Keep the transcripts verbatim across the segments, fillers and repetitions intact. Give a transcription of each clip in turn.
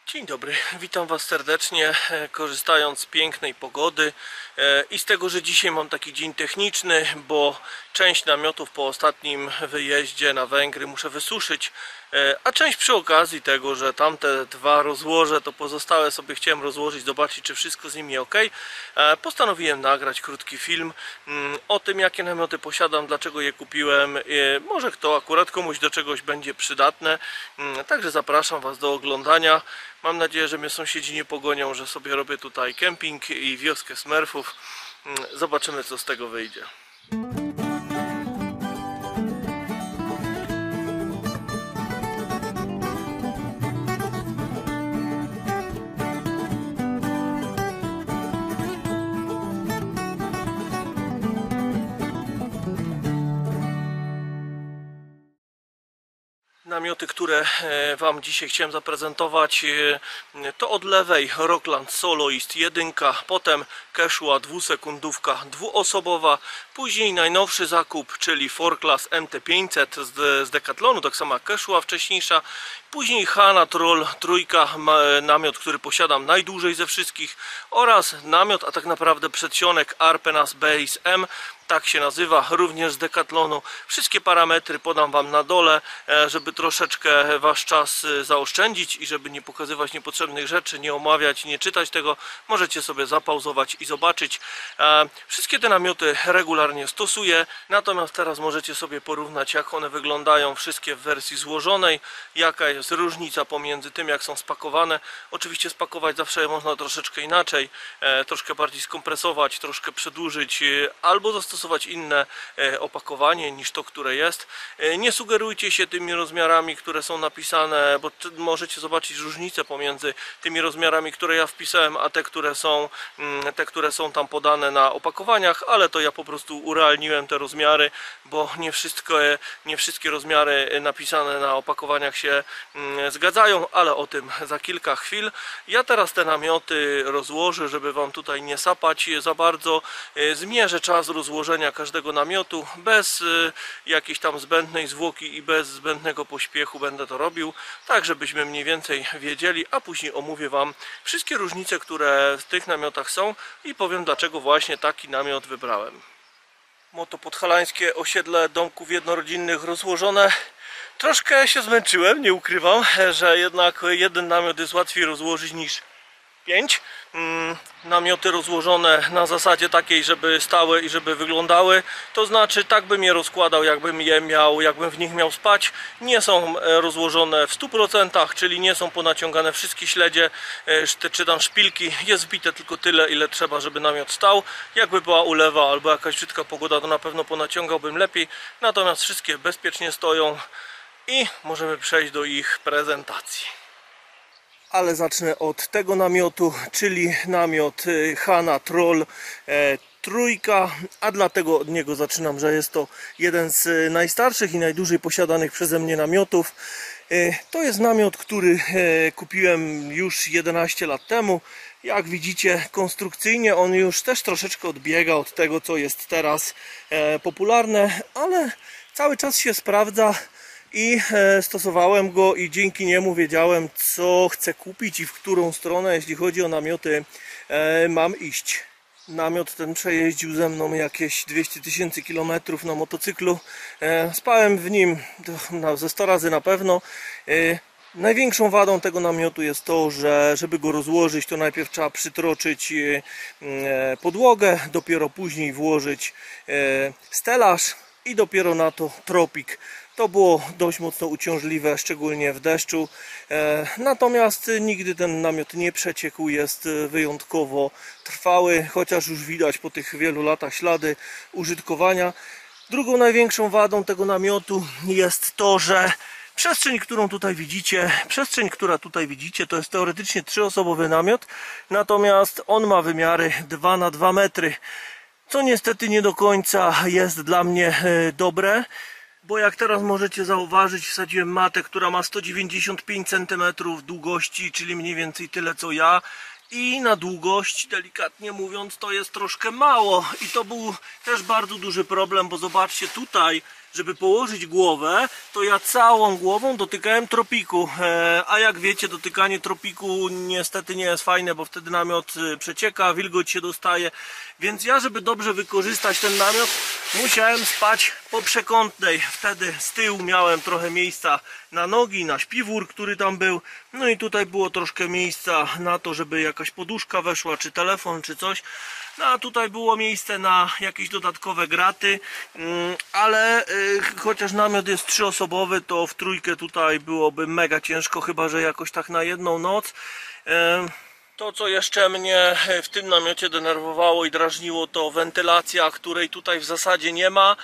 Dzień dobry, witam Was serdecznie, korzystając z pięknej pogody i z tego, że dzisiaj mam taki dzień techniczny, bo część namiotów po ostatnim wyjeździe na Węgry muszę wysuszyć, a część przy okazji tego, że tamte dwa rozłożę, to pozostałe sobie chciałem rozłożyć, zobaczyć, czy wszystko z nimi ok. Postanowiłem nagrać krótki film o tym, jakie namioty posiadam, dlaczego je kupiłem, może to akurat komuś do czegoś będzie przydatne, także zapraszam Was do oglądania. Mam nadzieję, że mnie sąsiedzi nie pogonią, że sobie robię tutaj kemping i wioskę Smurfów. Zobaczymy, co z tego wyjdzie. Namioty, które Wam dzisiaj chciałem zaprezentować, to od lewej Rockland Soloist jeden, potem Quechua dwusekundówka dwuosobowa, później najnowszy zakup, czyli Four Class M T pięćset z, z Decathlonu, tak samo jak Quechua wcześniejsza, później Hana Troll trójka, namiot, który posiadam najdłużej ze wszystkich, oraz namiot, a tak naprawdę przedsionek Arpenas Base M, tak się nazywa, również z Decathlonu. Wszystkie parametry podam Wam na dole, żeby troszeczkę Wasz czas zaoszczędzić i żeby nie pokazywać niepotrzebnych rzeczy, nie omawiać, nie czytać tego. Możecie sobie zapauzować i zobaczyć. Wszystkie te namioty regularnie stosuję, natomiast teraz możecie sobie porównać, jak one wyglądają wszystkie w wersji złożonej, jaka jest różnica pomiędzy tym, jak są spakowane. Oczywiście spakować zawsze można troszeczkę inaczej, troszkę bardziej skompresować, troszkę przedłużyć albo zastosować stosować inne opakowanie niż to, które jest. Nie sugerujcie się tymi rozmiarami, które są napisane, bo możecie zobaczyć różnicę pomiędzy tymi rozmiarami, które ja wpisałem, a te, które są te, które są tam podane na opakowaniach, ale to ja po prostu urealniłem te rozmiary, bo nie wszystkie, nie wszystkie rozmiary napisane na opakowaniach się zgadzają, ale o tym za kilka chwil. Ja teraz te namioty rozłożę, żeby Wam tutaj nie sapać za bardzo. Zmierzę czas rozłożenia każdego namiotu bez y, jakiejś tam zbędnej zwłoki i bez zbędnego pośpiechu będę to robił, tak żebyśmy mniej więcej wiedzieli, a później omówię Wam wszystkie różnice, które w tych namiotach są i powiem, dlaczego właśnie taki namiot wybrałem. Motopodhalańskie osiedle domków jednorodzinnych rozłożone. Troszkę się zmęczyłem, nie ukrywam, że jednak jeden namiot jest łatwiej rozłożyć niż pięć. Namioty rozłożone na zasadzie takiej, żeby stały i żeby wyglądały, to znaczy tak bym je rozkładał, jakbym je miał, jakbym w nich miał spać. Nie są rozłożone w stu procentach, czyli nie są ponaciągane wszystkie śledzie czy tam szpilki, jest wbite tylko tyle, ile trzeba, żeby namiot stał. Jakby była ulewa albo jakaś brzydka pogoda, to na pewno ponaciągałbym lepiej, natomiast wszystkie bezpiecznie stoją i możemy przejść do ich prezentacji. Ale zacznę od tego namiotu, czyli namiot Hana Troll e, trójka, a dlatego od niego zaczynam, że jest to jeden z najstarszych i najdłużej posiadanych przeze mnie namiotów. E, to jest namiot, który e, kupiłem już jedenaście lat temu. Jak widzicie, konstrukcyjnie on już też troszeczkę odbiega od tego, co jest teraz e, popularne, ale cały czas się sprawdza. I stosowałem go i dzięki niemu wiedziałem, co chcę kupić i w którą stronę, jeśli chodzi o namioty, mam iść. Namiot ten przejeździł ze mną jakieś dwieście tysięcy kilometrów na motocyklu. Spałem w nim ze sto razy na pewno. Największą wadą tego namiotu jest to, że żeby go rozłożyć, to najpierw trzeba przytroczyć podłogę, dopiero później włożyć stelaż i dopiero na to tropik. To było dość mocno uciążliwe, szczególnie w deszczu. E, natomiast nigdy ten namiot nie przeciekł, jest wyjątkowo trwały, chociaż już widać po tych wielu latach ślady użytkowania. Drugą największą wadą tego namiotu jest to, że przestrzeń, którą tutaj widzicie, przestrzeń, która tutaj widzicie, to jest teoretycznie trzyosobowy namiot, natomiast on ma wymiary dwa na dwa metry, co niestety nie do końca jest dla mnie dobre. Bo jak teraz możecie zauważyć, wsadziłem matę, która ma sto dziewięćdziesiąt pięć centymetrów długości, czyli mniej więcej tyle co ja. I na długość, delikatnie mówiąc, to jest troszkę mało. I to był też bardzo duży problem, bo zobaczcie tutaj, żeby położyć głowę, to ja całą głową dotykałem tropiku, a jak wiecie, dotykanie tropiku niestety nie jest fajne, bo wtedy namiot przecieka, wilgoć się dostaje, więc ja, żeby dobrze wykorzystać ten namiot, musiałem spać po przekątnej. Wtedy z tyłu miałem trochę miejsca na nogi, na śpiwór, który tam był, no i tutaj było troszkę miejsca na to, żeby jakaś poduszka weszła, czy telefon, czy coś. No a tutaj było miejsce na jakieś dodatkowe graty, ale chociaż namiot jest trzyosobowy, to w trójkę tutaj byłoby mega ciężko, chyba że jakoś tak na jedną noc. To, co jeszcze mnie w tym namiocie denerwowało i drażniło, to wentylacja, której tutaj w zasadzie nie ma,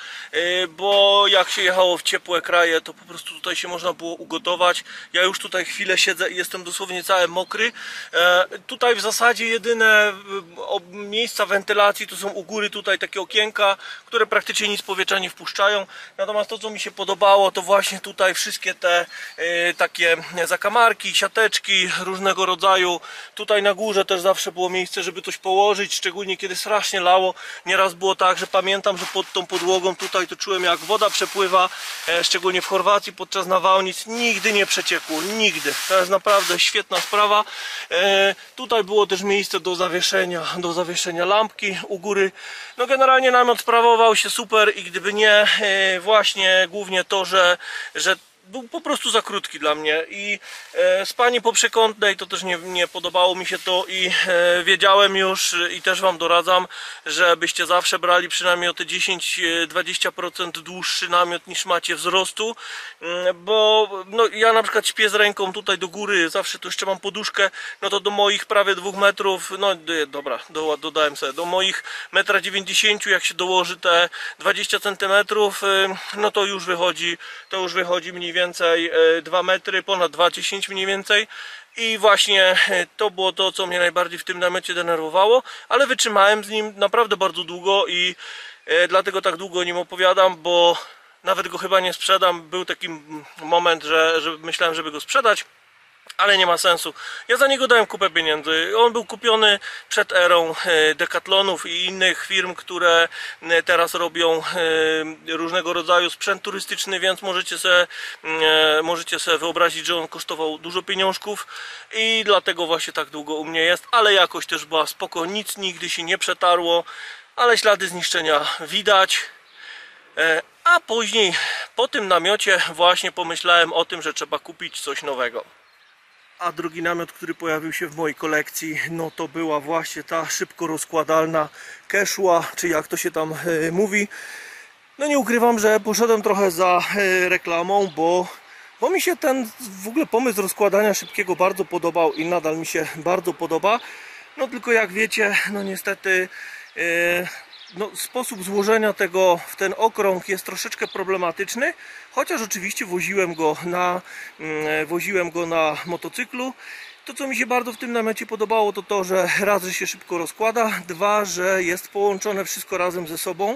bo jak się jechało w ciepłe kraje, to po prostu tutaj się można było ugotować. Ja już tutaj chwilę siedzę i jestem dosłownie cały mokry. Tutaj w zasadzie jedyne miejsca wentylacji to są u góry tutaj takie okienka, które praktycznie nic powietrza nie wpuszczają. Natomiast to, co mi się podobało, to właśnie tutaj wszystkie te takie zakamarki, siateczki różnego rodzaju. Tutaj na górze też zawsze było miejsce, żeby coś położyć, szczególnie kiedy strasznie lało. Nieraz było tak, że pamiętam, że pod tą podłogą tutaj to czułem, jak woda przepływa, e, szczególnie w Chorwacji podczas nawałnic. Nigdy nie przeciekło, nigdy. To jest naprawdę świetna sprawa. E, tutaj było też miejsce do zawieszenia, do zawieszenia lampki u góry. No generalnie namiot sprawował się super i gdyby nie e, właśnie głównie to, że, że był po prostu za krótki dla mnie i e, spanie po przekątnej to też nie, nie podobało mi się to i e, wiedziałem już i też wam doradzam, żebyście zawsze brali przynajmniej o te dziesięć do dwudziestu procent dłuższy namiot niż macie wzrostu, bo no, ja na przykład śpię z ręką tutaj do góry, zawsze tu jeszcze mam poduszkę, no to do moich prawie dwóch metrów, no dobra, do, dodałem sobie, do moich metra dziewięćdziesięciu, jak się dołoży te dwadzieścia centymetrów, no to już wychodzi, to już wychodzi mniej więcej więcej dwa metry, ponad dwa dziesięć mniej więcej i właśnie to było to, co mnie najbardziej w tym namiocie denerwowało, ale wytrzymałem z nim naprawdę bardzo długo i dlatego tak długo o nim opowiadam, bo nawet go chyba nie sprzedam. Był taki moment, że, że myślałem, żeby go sprzedać, ale nie ma sensu. Ja za niego dałem kupę pieniędzy. On był kupiony przed erą Decathlonów i innych firm, które teraz robią różnego rodzaju sprzęt turystyczny, więc możecie sobie, możecie sobie wyobrazić, że on kosztował dużo pieniążków i dlatego właśnie tak długo u mnie jest, ale jakoś też była spoko, nic nigdy się nie przetarło, ale ślady zniszczenia widać. A później po tym namiocie właśnie pomyślałem o tym, że trzeba kupić coś nowego. A drugi namiot, który pojawił się w mojej kolekcji, no to była właśnie ta szybko rozkładalna Quechua, czy jak to się tam e, mówi. No nie ukrywam, że poszedłem trochę za e, reklamą, bo, bo mi się ten w ogóle pomysł rozkładania szybkiego bardzo podobał i nadal mi się bardzo podoba. No tylko jak wiecie, no niestety e, no, sposób złożenia tego w ten okrąg jest troszeczkę problematyczny, chociaż oczywiście woziłem go na, woziłem go na motocyklu. To, co mi się bardzo w tym namiocie podobało, to to, że raz, że się szybko rozkłada, dwa, że jest połączone wszystko razem ze sobą,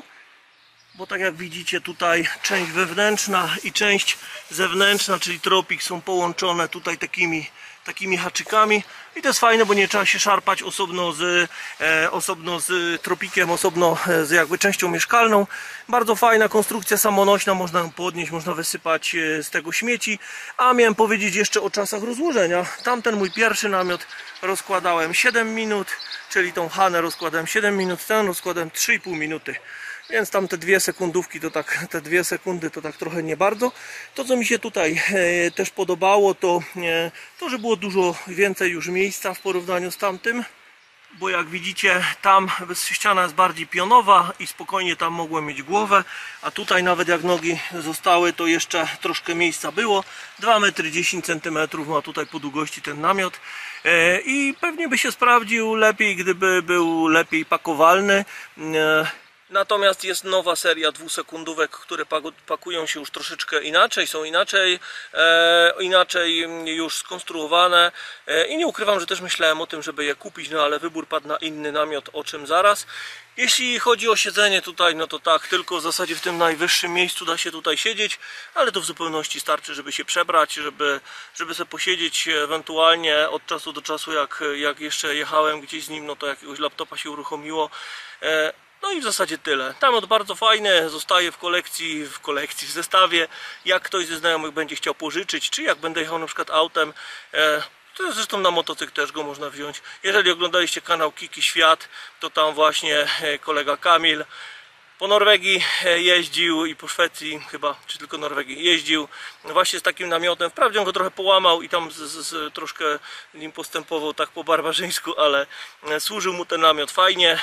bo tak jak widzicie tutaj część wewnętrzna i część zewnętrzna, czyli tropik, są połączone tutaj takimi takimi haczykami i to jest fajne, bo nie trzeba się szarpać osobno z, e, osobno z tropikiem, osobno z jakby częścią mieszkalną. Bardzo fajna konstrukcja samonośna, można ją podnieść, można wysypać z tego śmieci. A miałem powiedzieć jeszcze o czasach rozłożenia. Tamten mój pierwszy namiot rozkładałem siedem minut, czyli tą Hanę rozkładałem siedem minut, ten rozkładałem trzy i pół minuty. Więc tam te dwie sekundówki, to tak, te dwie sekundy to tak trochę nie bardzo. To, co mi się tutaj e, też podobało, to e, to, że było dużo więcej już miejsca w porównaniu z tamtym. Bo jak widzicie, tam ściana jest bardziej pionowa i spokojnie tam mogłem mieć głowę. A tutaj nawet jak nogi zostały, to jeszcze troszkę miejsca było. dwa metry dziesięć centymetrów ma tutaj po długości ten namiot. E, I pewnie by się sprawdził lepiej, gdyby był lepiej pakowalny. E, Natomiast jest nowa seria dwusekundówek, które pakują się już troszeczkę inaczej, są inaczej, e, inaczej już skonstruowane e, i nie ukrywam, że też myślałem o tym, żeby je kupić, no ale wybór padł na inny namiot, o czym zaraz. Jeśli chodzi o siedzenie tutaj, no to tak, tylko w zasadzie w tym najwyższym miejscu da się tutaj siedzieć, ale to w zupełności starczy, żeby się przebrać, żeby, żeby sobie posiedzieć, ewentualnie od czasu do czasu, jak, jak jeszcze jechałem gdzieś z nim, no to jakiegoś laptopa się uruchomiło. E, No i w zasadzie tyle. Namiot bardzo fajny, zostaje w kolekcji, w kolekcji, w zestawie. Jak ktoś ze znajomych będzie chciał pożyczyć, czy jak będę jechał na przykład autem, e, to zresztą na motocykl też go można wziąć. Jeżeli oglądaliście kanał Kiki Świat, to tam właśnie kolega Kamil po Norwegii jeździł i po Szwecji chyba, czy tylko Norwegii, jeździł właśnie z takim namiotem. Wprawdzie on go trochę połamał i tam z, z, z, troszkę nim postępował tak po barbarzyńsku, ale służył mu ten namiot fajnie.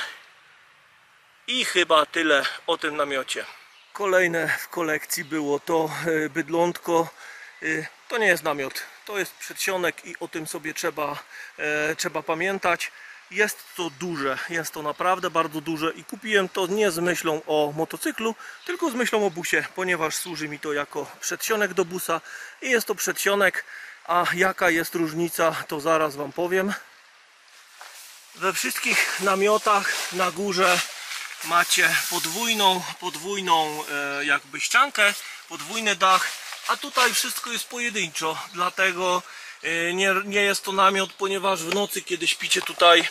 I chyba tyle o tym namiocie. Kolejne w kolekcji było to bydlątko. To nie jest namiot, to jest przedsionek i o tym sobie trzeba, e, trzeba pamiętać. Jest to duże, jest to naprawdę bardzo duże i kupiłem to nie z myślą o motocyklu, tylko z myślą o busie, ponieważ służy mi to jako przedsionek do busa i jest to przedsionek, a jaka jest różnica, to zaraz Wam powiem. We wszystkich namiotach na górze macie podwójną, podwójną e, jakby ściankę, podwójny dach, a tutaj wszystko jest pojedynczo, dlatego Nie, nie jest to namiot, ponieważ w nocy, kiedy śpicie tutaj,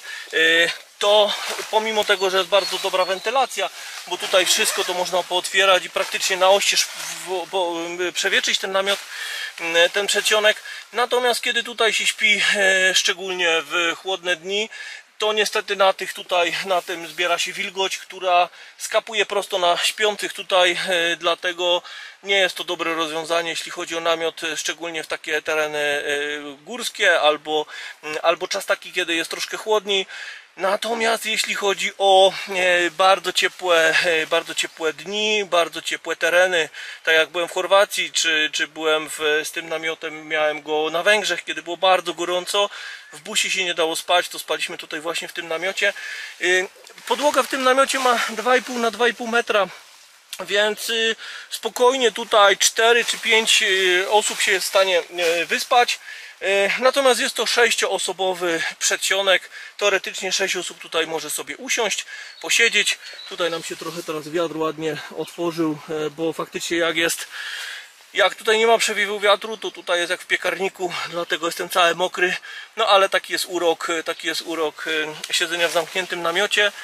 to pomimo tego, że jest bardzo dobra wentylacja, bo tutaj wszystko to można pootwierać i praktycznie na oścież przewietrzyć ten namiot, ten przedsionek. Natomiast kiedy tutaj się śpi, szczególnie w chłodne dni, to niestety na tych tutaj, na tym zbiera się wilgoć, która skapuje prosto na śpiących tutaj, dlatego nie jest to dobre rozwiązanie, jeśli chodzi o namiot, szczególnie w takie tereny górskie albo, albo czas taki, kiedy jest troszkę chłodniej. Natomiast jeśli chodzi o bardzo ciepłe, bardzo ciepłe dni, bardzo ciepłe tereny, tak jak byłem w Chorwacji, czy, czy byłem w, z tym namiotem, miałem go na Węgrzech, kiedy było bardzo gorąco, w busie się nie dało spać, to spaliśmy tutaj właśnie w tym namiocie. Podłoga w tym namiocie ma dwa i pół na dwa i pół metra, więc spokojnie tutaj cztery czy pięć osób się jest w stanie wyspać. Natomiast jest to sześcioosobowy przedsionek. Teoretycznie sześć osób tutaj może sobie usiąść, posiedzieć. Tutaj nam się trochę teraz wiatr ładnie otworzył, bo faktycznie jak jest, jak tutaj nie ma przewiewu wiatru, to tutaj jest jak w piekarniku, dlatego jestem cały mokry. No ale taki jest urok, taki jest urok siedzenia w zamkniętym namiocie.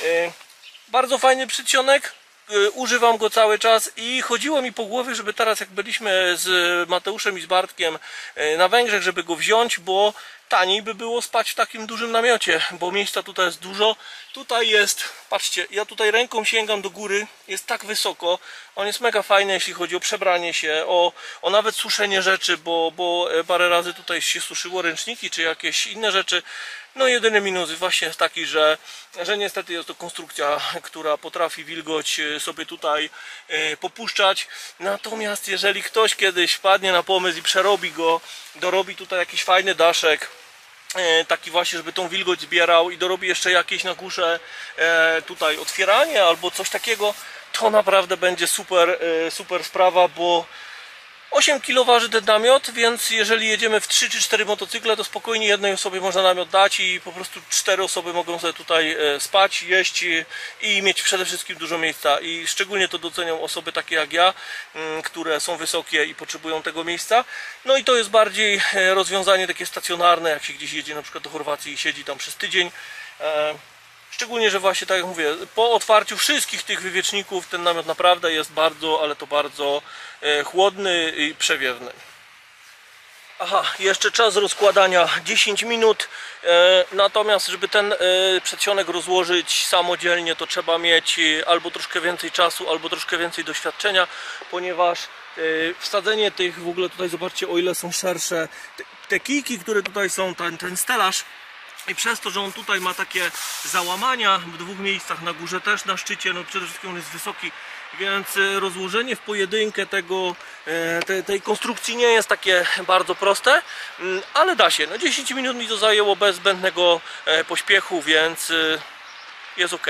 Bardzo fajny przedsionek. Używam go cały czas i chodziło mi po głowie, żeby teraz jak byliśmy z Mateuszem i z Bartkiem na Węgrzech, żeby go wziąć, bo taniej by było spać w takim dużym namiocie, bo miejsca tutaj jest dużo. Tutaj jest, patrzcie, ja tutaj ręką sięgam do góry, jest tak wysoko, on jest mega fajny, jeśli chodzi o przebranie się, o, o nawet suszenie rzeczy, bo, bo parę razy tutaj się suszyło ręczniki czy jakieś inne rzeczy. No jedyny minus właśnie jest taki, że, że niestety jest to konstrukcja, która potrafi wilgoć sobie tutaj e, popuszczać. Natomiast jeżeli ktoś kiedyś wpadnie na pomysł i przerobi go, dorobi tutaj jakiś fajny daszek, e, taki właśnie, żeby tą wilgoć zbierał i dorobi jeszcze jakieś na górze e, tutaj otwieranie albo coś takiego, to naprawdę będzie super, e, super sprawa, bo osiem kilo waży ten namiot, więc jeżeli jedziemy w trzy czy cztery motocykle, to spokojnie jednej osobie można namiot dać i po prostu cztery osoby mogą sobie tutaj spać, jeść i mieć przede wszystkim dużo miejsca. I szczególnie to docenią osoby takie jak ja, które są wysokie i potrzebują tego miejsca. No i to jest bardziej rozwiązanie takie stacjonarne, jak się gdzieś jedzie na przykład do Chorwacji i siedzi tam przez tydzień. Szczególnie, że właśnie tak jak mówię, po otwarciu wszystkich tych wywieczników ten namiot naprawdę jest bardzo, ale to bardzo chłodny i przewiewny. Aha, jeszcze czas rozkładania dziesięć minut, natomiast żeby ten przedsionek rozłożyć samodzielnie, to trzeba mieć albo troszkę więcej czasu, albo troszkę więcej doświadczenia, ponieważ wsadzenie tych, w ogóle tutaj zobaczcie, o ile są szersze te kijki, które tutaj są, ten, ten stelaż, i przez to, że on tutaj ma takie załamania w dwóch miejscach, na górze też, na szczycie, no przede wszystkim on jest wysoki, więc rozłożenie w pojedynkę tego, te, tej konstrukcji nie jest takie bardzo proste, ale da się. No dziesięć minut mi to zajęło bez zbędnego pośpiechu, więc jest ok.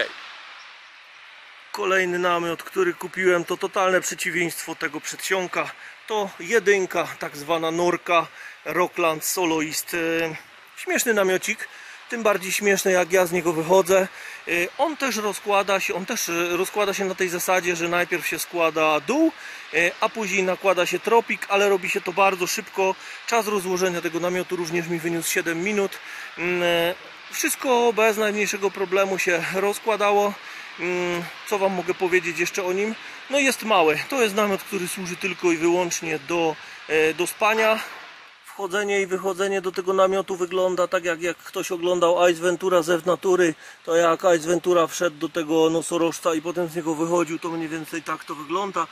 Kolejny namiot, który kupiłem, to totalne przeciwieństwo tego przedsionka. To jedynka, tak zwana norka Rockland Soloist. Śmieszny namiocik, tym bardziej śmieszny jak ja z niego wychodzę. On też rozkłada się, on też rozkłada się na tej zasadzie, że najpierw się składa dół, a później nakłada się tropik, ale robi się to bardzo szybko. Czas rozłożenia tego namiotu również mi wyniósł siedem minut. Wszystko bez najmniejszego problemu się rozkładało. Co Wam mogę powiedzieć jeszcze o nim? No jest mały. To jest namiot, który służy tylko i wyłącznie do, do spania. Wchodzenie i wychodzenie do tego namiotu wygląda tak, jak, jak ktoś oglądał Ace Ventura z Natury, to jak Ace Ventura wszedł do tego nosorożca i potem z niego wychodził, to mniej więcej tak to wygląda.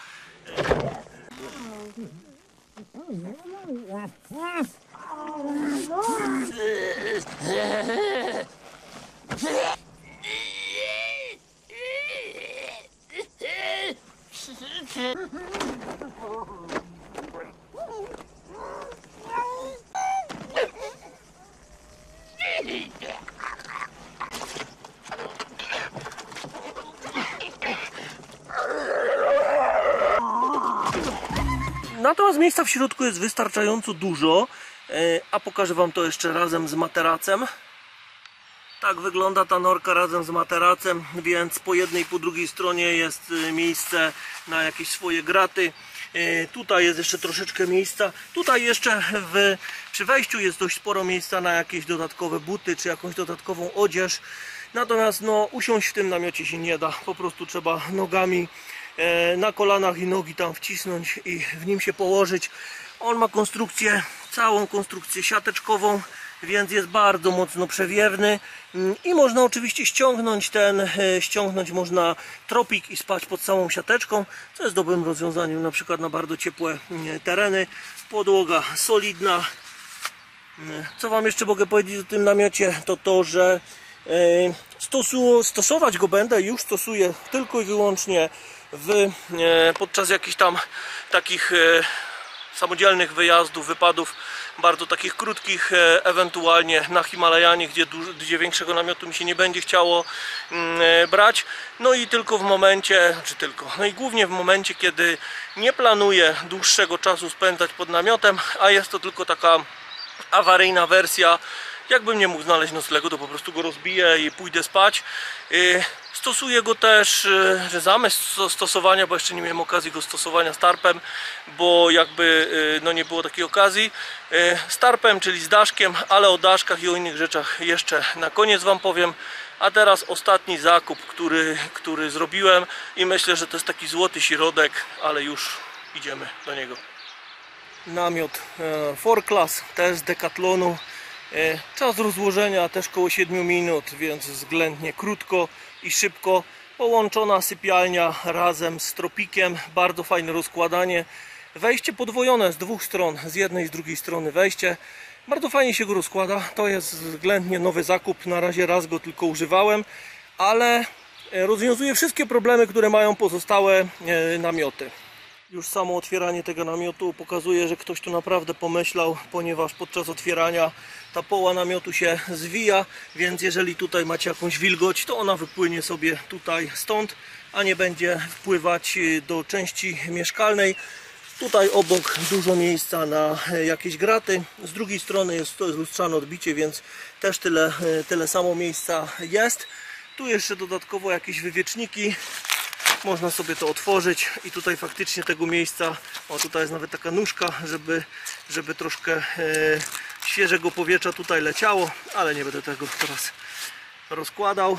Natomiast miejsca w środku jest wystarczająco dużo, a pokażę Wam to jeszcze razem z materacem. Tak wygląda ta norka razem z materacem, więc po jednej i po drugiej stronie jest miejsce na jakieś swoje graty. Tutaj jest jeszcze troszeczkę miejsca. Tutaj jeszcze w, przy wejściu jest dość sporo miejsca na jakieś dodatkowe buty czy jakąś dodatkową odzież. Natomiast no, usiąść w tym namiocie się nie da. Po prostu trzeba nogami na kolanach i nogi tam wcisnąć i w nim się położyć. On ma konstrukcję, całą konstrukcję siateczkową, więc jest bardzo mocno przewiewny i można oczywiście ściągnąć ten, ściągnąć można tropik i spać pod samą siateczką, co jest dobrym rozwiązaniem na przykład na bardzo ciepłe tereny. Podłoga solidna. Co Wam jeszcze mogę powiedzieć o tym namiocie, to to, że stosu, stosować go będę, już stosuję tylko i wyłącznie w, podczas jakichś tam takich samodzielnych wyjazdów, wypadów, bardzo takich krótkich, ewentualnie na Himalajanie, gdzie, gdzie większego namiotu mi się nie będzie chciało mm, brać. No i tylko w momencie, czy tylko, no i głównie w momencie, kiedy nie planuję dłuższego czasu spędzać pod namiotem, a jest to tylko taka awaryjna wersja. Jakbym nie mógł znaleźć noclegu, to po prostu go rozbiję i pójdę spać. Stosuję go też, że zamysł stosowania, bo jeszcze nie miałem okazji go stosowania z tarpem, bo jakby no nie było takiej okazji. Z tarpem, czyli z daszkiem, ale o daszkach i o innych rzeczach jeszcze na koniec Wam powiem. A teraz ostatni zakup, który, który zrobiłem i myślę, że to jest taki złoty środek, ale już idziemy do niego. Namiot four class, też z Decathlonu. Czas rozłożenia też koło siedmiu minut, więc względnie krótko i szybko. Połączona sypialnia razem z tropikiem, bardzo fajne rozkładanie. Wejście podwojone z dwóch stron, z jednej i z drugiej strony wejście. Bardzo fajnie się go rozkłada, to jest względnie nowy zakup, na razie raz go tylko używałem, ale rozwiązuje wszystkie problemy, które mają pozostałe namioty. Już samo otwieranie tego namiotu pokazuje, że ktoś tu naprawdę pomyślał, ponieważ podczas otwierania ta poła namiotu się zwija, więc jeżeli tutaj macie jakąś wilgoć, to ona wypłynie sobie tutaj stąd, a nie będzie wpływać do części mieszkalnej. Tutaj obok dużo miejsca na jakieś graty, z drugiej strony jest to jest lustrzane odbicie, więc też tyle, tyle samo miejsca jest. Tu jeszcze dodatkowo jakieś wywieczniki. Można sobie to otworzyć i tutaj faktycznie tego miejsca, o tutaj jest nawet taka nóżka, żeby, żeby troszkę e, świeżego powietrza tutaj leciało, ale nie będę tego teraz rozkładał.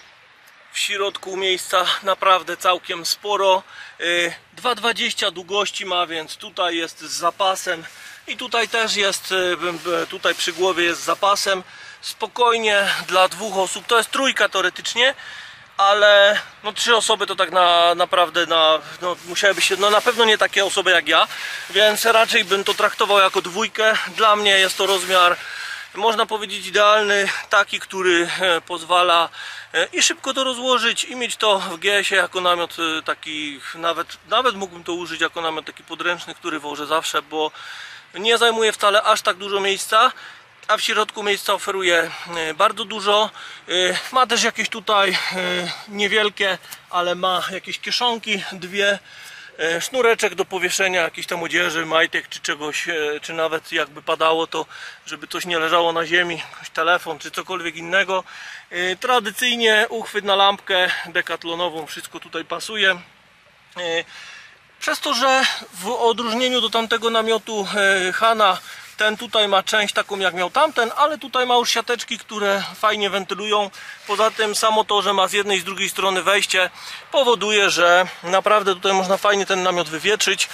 W środku miejsca naprawdę całkiem sporo, e, dwa dwadzieścia długości ma, więc tutaj jest z zapasem i tutaj też jest, e, tutaj przy głowie jest z zapasem, spokojnie dla dwóch osób, to jest trójka teoretycznie, ale no trzy osoby to tak na, naprawdę na, no, musiałyby się, no na pewno nie takie osoby jak ja, więc raczej bym to traktował jako dwójkę. Dla mnie jest to rozmiar, można powiedzieć, idealny, taki, który pozwala i szybko to rozłożyć i mieć to w G S ie jako namiot taki, nawet, nawet mógłbym to użyć jako namiot taki podręczny, który wożę zawsze, bo nie zajmuje wcale aż tak dużo miejsca. A w środku miejsca oferuje bardzo dużo. Ma też jakieś tutaj niewielkie, ale ma jakieś kieszonki, dwie, sznureczek do powieszenia jakiejś tam odzieży, majtek czy czegoś, czy nawet jakby padało to, żeby coś nie leżało na ziemi, jakiś telefon czy cokolwiek innego. Tradycyjnie uchwyt na lampkę dekatlonową, wszystko tutaj pasuje. Przez to, że w odróżnieniu do tamtego namiotu Hana Ten tutaj ma część taką jak miał tamten, ale tutaj ma już siateczki, które fajnie wentylują. Poza tym samo to, że ma z jednej i z drugiej strony wejście, powoduje, że naprawdę tutaj można fajnie ten namiot wywietrzyć.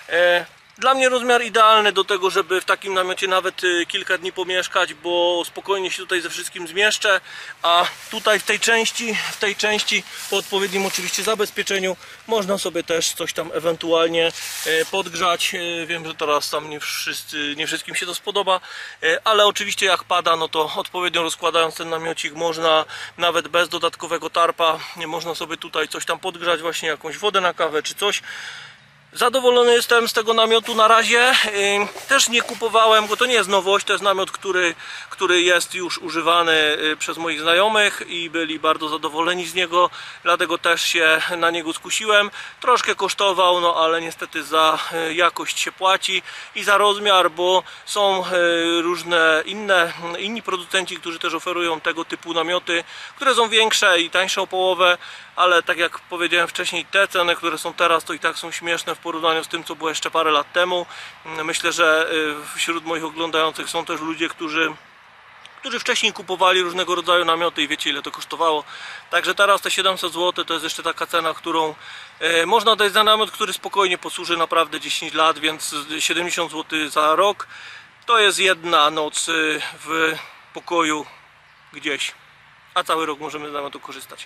Dla mnie rozmiar idealny do tego, żeby w takim namiocie nawet kilka dni pomieszkać, bo spokojnie się tutaj ze wszystkim zmieszczę, a tutaj w tej części, w tej części po odpowiednim oczywiście zabezpieczeniu można sobie też coś tam ewentualnie podgrzać. Wiem, że teraz tam nie, wszyscy, nie wszystkim się to spodoba, ale oczywiście jak pada, no to odpowiednio rozkładając ten namiocik można nawet bez dodatkowego tarpa, można sobie tutaj coś tam podgrzać, właśnie jakąś wodę na kawę czy coś. Zadowolony jestem z tego namiotu na razie. Też nie kupowałem go, to nie jest nowość, to jest namiot, który, który jest już używany przez moich znajomych i byli bardzo zadowoleni z niego, dlatego też się na niego skusiłem. Troszkę kosztował, no ale niestety za jakość się płaci i za rozmiar, bo są różne inne, inni producenci, którzy też oferują tego typu namioty, które są większe i tańsze o połowę, ale tak jak powiedziałem wcześniej, te ceny, które są teraz, to i tak są śmieszne w porównaniu z tym, co było jeszcze parę lat temu. Myślę, że wśród moich oglądających są też ludzie, którzy, którzy wcześniej kupowali różnego rodzaju namioty i wiecie, ile to kosztowało. Także teraz te siedemset złotych to jest jeszcze taka cena, którą można dać za namiot, który spokojnie posłuży naprawdę dziesięć lat, więc siedemdziesiąt złotych za rok to jest jedna noc w pokoju gdzieś, a cały rok możemy z namiotu korzystać.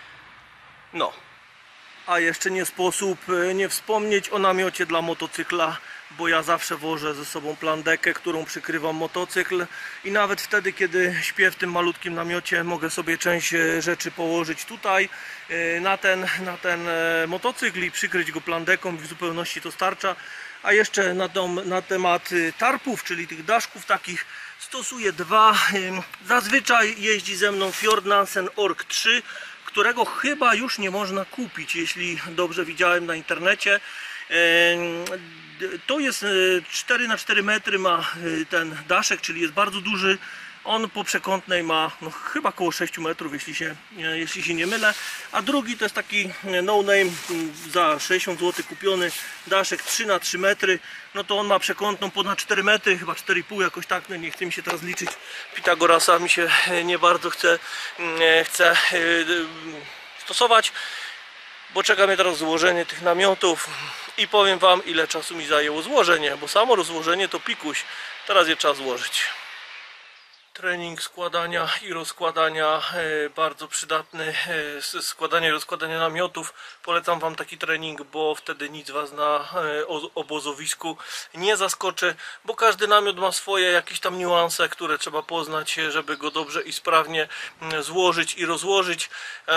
No, a jeszcze nie sposób nie wspomnieć o namiocie dla motocykla, bo ja zawsze wożę ze sobą plandekę, którą przykrywam motocykl i nawet wtedy, kiedy śpię w tym malutkim namiocie, mogę sobie część rzeczy położyć tutaj na ten, na ten motocykl i przykryć go plandeką i w zupełności to starcza. A jeszcze na, dom, na temat tarpów, czyli tych daszków takich, stosuję dwa. Zazwyczaj jeździ ze mną Fjord Nansen Ork trzy, którego chyba już nie można kupić, jeśli dobrze widziałem na internecie. To jest cztery na cztery metry ma ten daszek, czyli jest bardzo duży. On po przekątnej ma no, chyba około sześć metrów, jeśli się, jeśli się nie mylę. A drugi to jest taki no name, za sześćdziesiąt złotych kupiony daszek trzy na trzy metry. No to on ma przekątną ponad cztery metry, chyba cztery i pół jakoś tak, no nie chcę mi się teraz liczyć. Pitagorasa mi się nie bardzo chce, chce stosować, bo czeka mnie teraz złożenie tych namiotów i powiem wam, ile czasu mi zajęło złożenie, bo samo rozłożenie to pikuś, teraz je trzeba złożyć. Trening składania i rozkładania, bardzo przydatny, składania i rozkładania namiotów. Polecam wam taki trening, bo wtedy nic was na obozowisku nie zaskoczy, bo każdy namiot ma swoje jakieś tam niuanse, które trzeba poznać, żeby go dobrze i sprawnie złożyć i rozłożyć.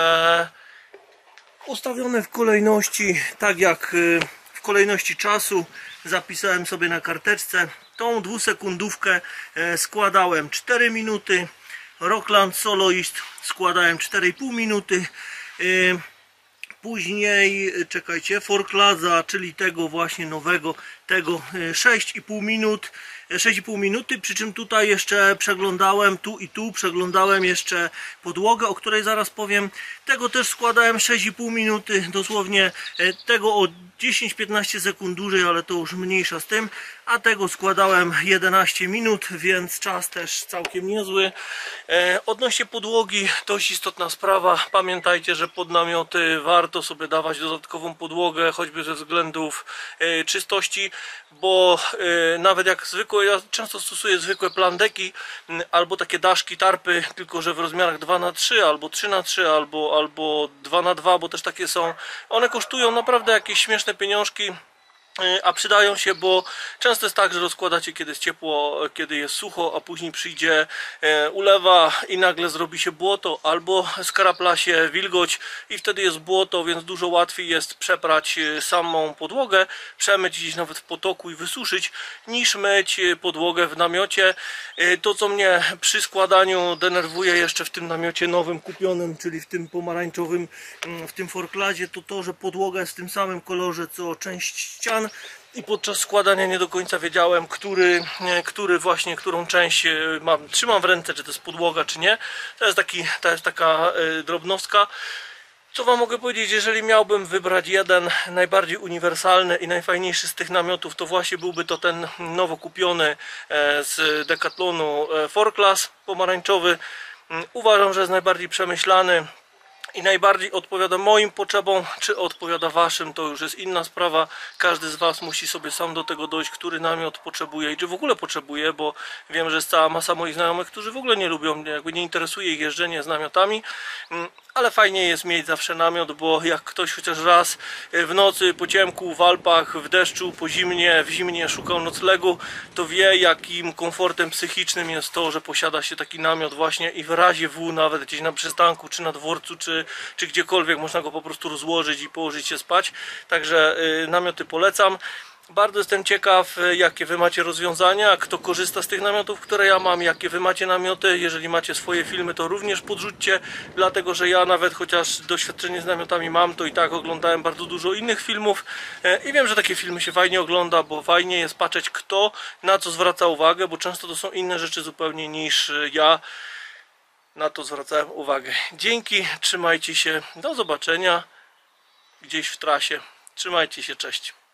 Ustawione w kolejności, tak jak w kolejności czasu, zapisałem sobie na karteczce. Tą dwusekundówkę składałem cztery minuty, Rockland Soloist składałem cztery i pół minuty, później, czekajcie, Forklaza, czyli tego właśnie nowego, tego sześć i pół minut, sześć i pół minuty, przy czym tutaj jeszcze przeglądałem, tu i tu przeglądałem jeszcze podłogę, o której zaraz powiem. Tego też składałem sześć i pół minuty, dosłownie tego o dziesięć piętnaście sekund dłużej, ale to już mniejsza z tym, a tego składałem jedenaście minut, więc czas też całkiem niezły. E, odnośnie podłogi, dość istotna sprawa. Pamiętajcie, że pod namioty warto sobie dawać dodatkową podłogę, choćby ze względów e, czystości, bo e, nawet jak zwykłe, ja często stosuję zwykłe plandeki m, albo takie daszki, tarpy, tylko że w rozmiarach dwa na trzy albo trzy na trzy albo, albo dwa na dwa, bo też takie są. One kosztują naprawdę jakieś śmieszne pieniążki, a przydają się, bo często jest tak, że rozkładacie kiedy jest ciepło, kiedy jest sucho, a później przyjdzie ulewa i nagle zrobi się błoto, albo skarapla się wilgoć i wtedy jest błoto, więc dużo łatwiej jest przeprać samą podłogę, przemyć gdzieś nawet w potoku i wysuszyć, niż myć podłogę w namiocie. To, co mnie przy składaniu denerwuje jeszcze w tym namiocie nowym kupionym, czyli w tym pomarańczowym, w tym Forklazie, to to, że podłoga jest w tym samym kolorze co część ścian i podczas składania nie do końca wiedziałem, który, który właśnie, którą część mam, trzymam w ręce, czy to jest podłoga, czy nie. To jest, taki, to jest taka drobnostka. Co wam mogę powiedzieć, jeżeli miałbym wybrać jeden najbardziej uniwersalny i najfajniejszy z tych namiotów, to właśnie byłby to ten nowo kupiony z Decathlonu cztery Class pomarańczowy. Uważam, że jest najbardziej przemyślany i najbardziej odpowiada moim potrzebom. Czy odpowiada waszym, to już jest inna sprawa. Każdy z was musi sobie sam do tego dojść, który namiot potrzebuje i czy w ogóle potrzebuje, bo wiem, że jest cała masa moich znajomych, którzy w ogóle nie lubią, jakby nie interesuje ich jeżdżenie z namiotami, ale fajnie jest mieć zawsze namiot, bo jak ktoś chociaż raz w nocy, po ciemku, w Alpach, w deszczu, po zimnie, w zimnie szukał noclegu, to wie, jakim komfortem psychicznym jest to, że posiada się taki namiot właśnie i w razie W, nawet gdzieś na przystanku, czy na dworcu, czy, czy gdziekolwiek można go po prostu rozłożyć i położyć się spać. Także y, namioty polecam. Bardzo jestem ciekaw, jakie wy macie rozwiązania, kto korzysta z tych namiotów, które ja mam, jakie wy macie namioty. Jeżeli macie swoje filmy, to również podrzućcie, dlatego że ja nawet chociaż doświadczenie z namiotami mam, to i tak oglądałem bardzo dużo innych filmów i wiem, że takie filmy się fajnie ogląda, bo fajnie jest patrzeć, kto na co zwraca uwagę, bo często to są inne rzeczy zupełnie niż ja na to zwracałem uwagę. Dzięki, trzymajcie się, do zobaczenia gdzieś w trasie, trzymajcie się, cześć.